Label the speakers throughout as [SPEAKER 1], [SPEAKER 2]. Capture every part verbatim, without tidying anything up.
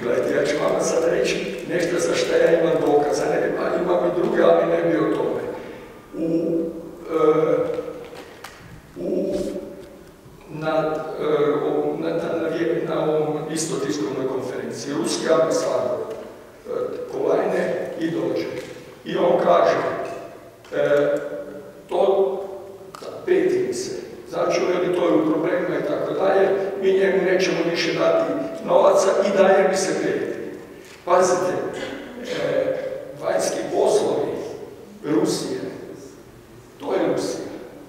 [SPEAKER 1] Gledajte, ja ću vama sad reći nešto za što ja imam dokaza, ne, imam i druge, ali ne bi o tome. U, e, u, na, e, na, na, na, na ovom istotiskovnoj konferenciji ruski ambasador e, Kolajne i dođe. I on kaže, e, to peti mi se, znači li to je u problemima i tako dalje, mi njemu nećemo više dati novaca i daje mi se peti. Pazite, e, vanjski poslovi Rusije, to je Rusija.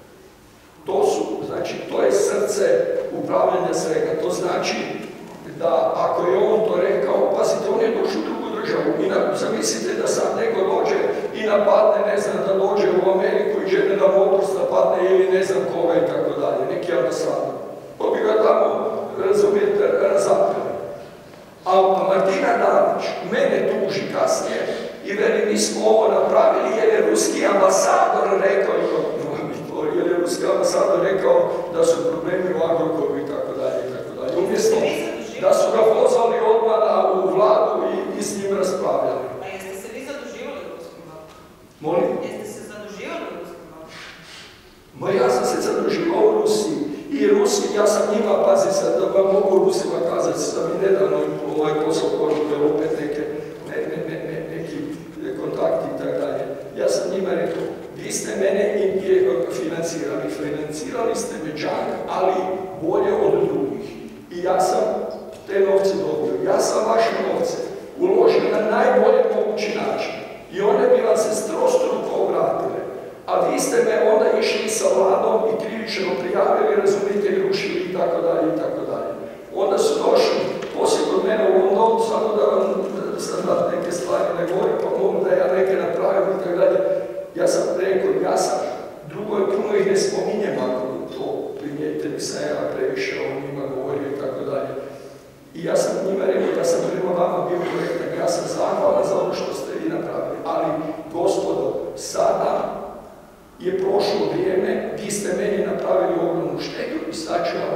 [SPEAKER 1] To su, znači, to je srce upravljanja svega. To znači da ako je on to rekao, pazite, on je došao u drugu državu i na, zamislite da sad neko dođe i napadne, ne znam, da dođe u Ameriku i žene da Motors napadne ili ne znam koga i tako dalje, neki ambasador. To bi ga tamo, razumijete, razapeli. A Martina Dalić mene tuži kasnije i veli, mi smo ovo napravili jer je ruski ambasador rekao, jer je ruski ambasador rekao da su problemi u Agrokoru i tako dalje i tako dalje. Umjesto da su ga pozvali odmah u vladu i, i s njim raspravljali.
[SPEAKER 2] A jeste se vi zaduživali u ruskom vladu?
[SPEAKER 1] Molim?
[SPEAKER 2] Jeste se zaduživali u ruskom vladu?
[SPEAKER 1] Ma ja sam se zaduživao u Rusiji. I Rusi, ja sam njima, pazi sad, da vam mogu Rusima kazati, da mi nedavno ovaj posao poruke, opet neke, ne, ne, ne, ne, neki kontakti i tako dalje. Ja sam njima rekao, vi ste mene financirali, financirali ste me džak, ali bolje od drugih. I ja sam te novce dobio. Ja sam vaše novce uložio na najbolje mogući način. I one bi vam se strostruko vratile. A vi ste me onda išli sa vladom i krivično prijavili, razumijete, i rušili i tako dalje i tako dalje. Onda su došli poslije kod mene u Londonu, samo da vam sad neke stvari ne govorim, pa mogu da ja neke napravim i tako dalje. Ja sam rekao, ja sam, drugo je puno ih ne spominjem, ako to primijetite, nisam ja previše o njima govorio i tako dalje. I ja sam njima rekao, ja sam prema vama bio korektan, ja sam zahvalan za ono što ste vi napravili, ali gospodo, sada je prošlo vrijeme, vi ste meni napravili ogromnu štetu i sad ću vam